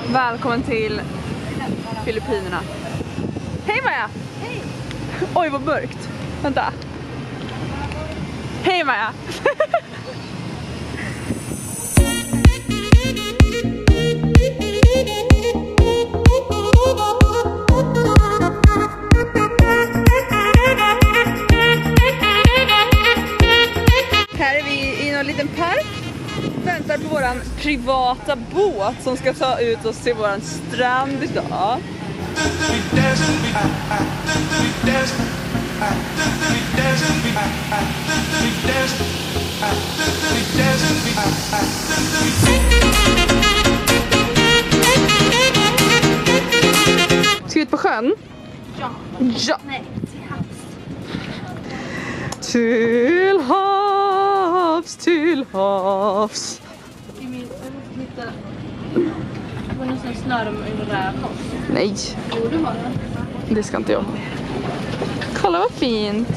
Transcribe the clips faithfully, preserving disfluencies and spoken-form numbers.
Välkommen till Filippinerna. Hej Maja! Hej! Oj vad mörkt. Vänta. Hej Maja! Här är vi i en liten park. Väntar på våran privata båt som ska ta ut oss till våran strand idag. Ska vi ut på sjön? Ja. Ja. Nej, till havs. Till havs, till havs. I min, jag måste hitta... Det var någon sån snöre med en rävkost. Nej, Jo, det var det. det ska inte jag. Kolla vad fint.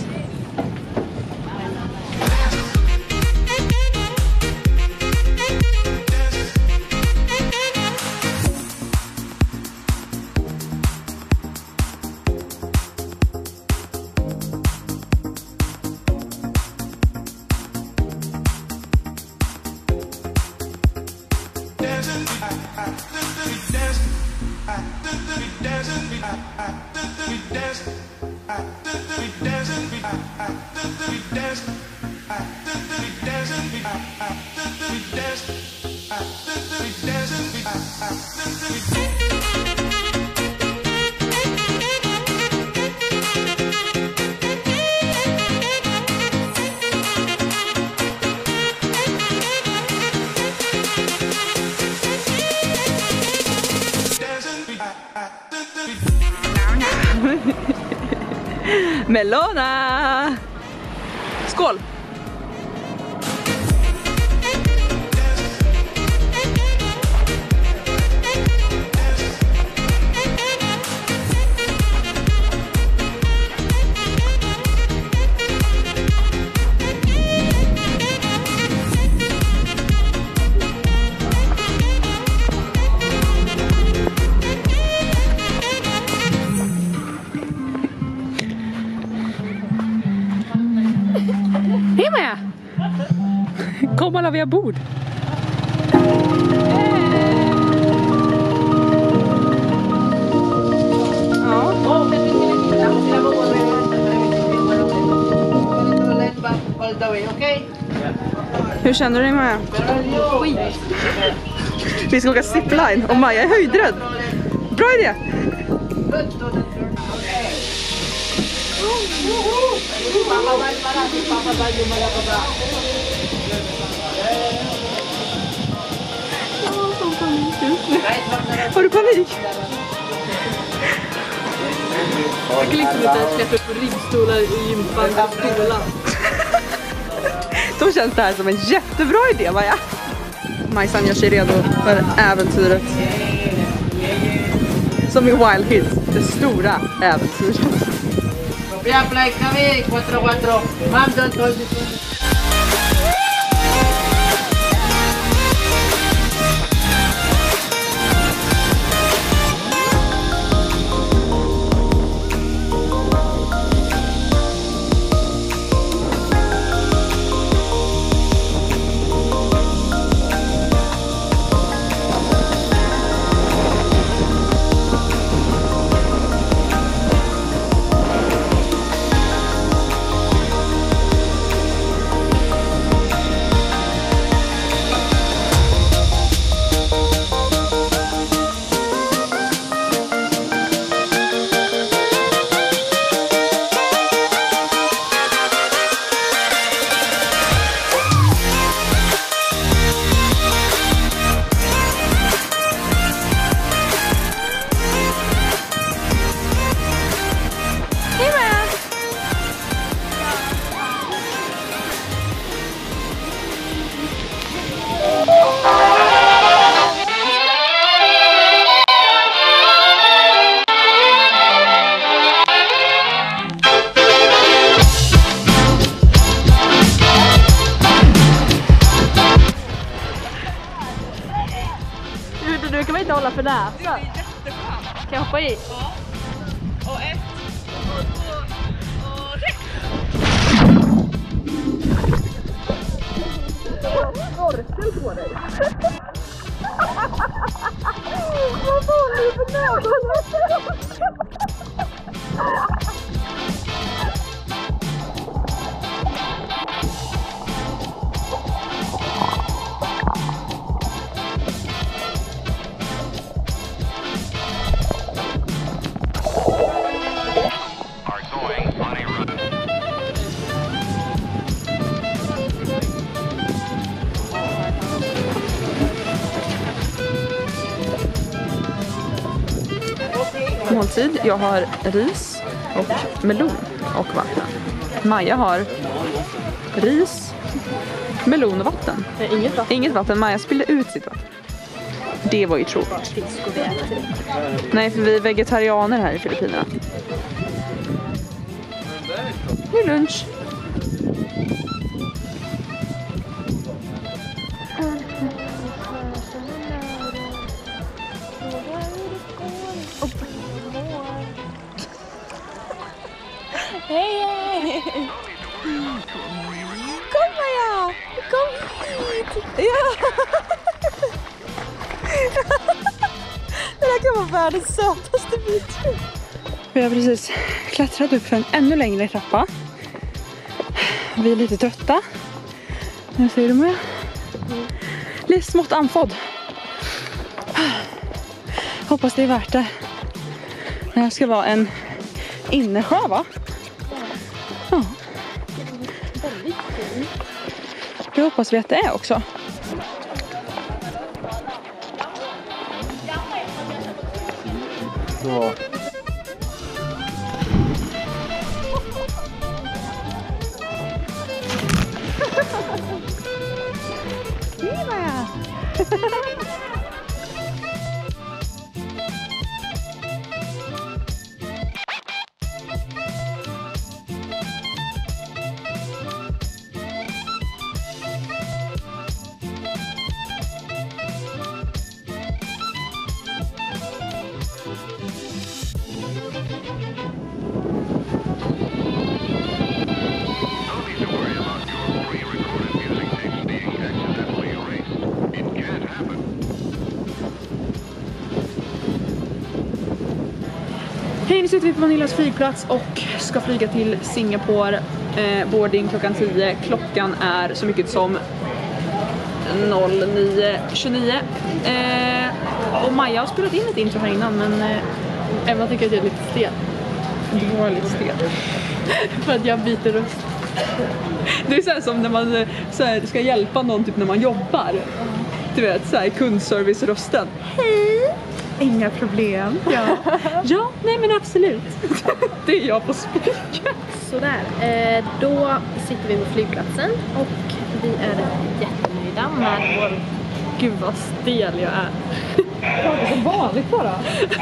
Melona! Skål! Hej Maja! Kom alla via bord. Ja. Hur känner du dig Maja? Skit. Vi ska åka zipline och Maja är höjdrädd. Bra idé! Har du panik? Jag kan liksom inte ens släppa på riggstolar i gympan och skolan. Då känns det här som en jättebra idé, Maja. Majsan gör sig redo för äventyret. Som i Wild Hills, det stora äventyret. Apply kami, four four. Ma'am, don't hold this one. du kan väl inte hålla för näsa? Det är jätteskönt. Kan jag hoppa i? Ja. Och ett, och två, och tre. Snorkel på dig. Vad var det för näsan? Måltid. Jag har ris och melon och vatten. Maja har ris, melon och vatten. Inget vatten. Inget vatten. Maja spillde ut sitt vatten. Det var ju tråkigt. Fisk och vi äter det. Nej, för vi är vegetarianer här i Filippinerna. Nu är lunch. Hej, hej! Kom Maja! Kom hit! Ja. Det här kan vara världens sötaste bit. Vi har precis klättrat upp för en ännu längre trappa. Vi är lite trötta. Nu ser du med. Lite smått andfådd. Hoppas det är värt det. Det här ska vara en innersjö, va? Ja. Det hoppas vi att det är också. Så. Hej, nu sitter vi på Manillas flygplats och ska flyga till Singapore. Eh, boarding klockan tio. Klockan är så mycket som nio tjugonio. Eh, och Maja har spelat in ett intro här innan, men eh, Emma tycker att jag är lite stel. det var lite stel. För att jag byter röst. Det är så här som när man eh, så här, ska hjälpa någon typ när man jobbar. Du vet, så här kundservice-rösten. Hej! Inga problem. Ja, ja, nej men absolut. Det är jag på spiken. Sådär, eh, då sitter vi på flygplatsen och vi är jättenöjda med vår... Gud vad stel jag är. Det är som vanligt bara.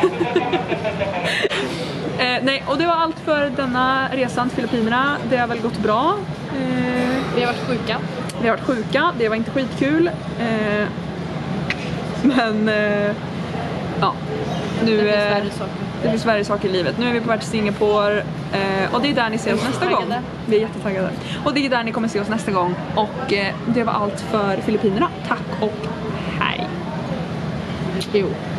eh, nej, och det var allt för denna resan till Filippinerna. Det har väl gått bra. Eh, Vi har varit sjuka. vi har varit sjuka, det var inte skitkul. Eh, men... Eh, ja, nu... Det finns eh, värre saker. Det finns värre saker i livet. Nu är vi på väg till Singapore eh, och det är där ni ser oss nästa gång. Vi är jättetaggade. Och det är där ni kommer se oss nästa gång. Och eh, det var allt för Filippinerna. Tack och hej! Jo.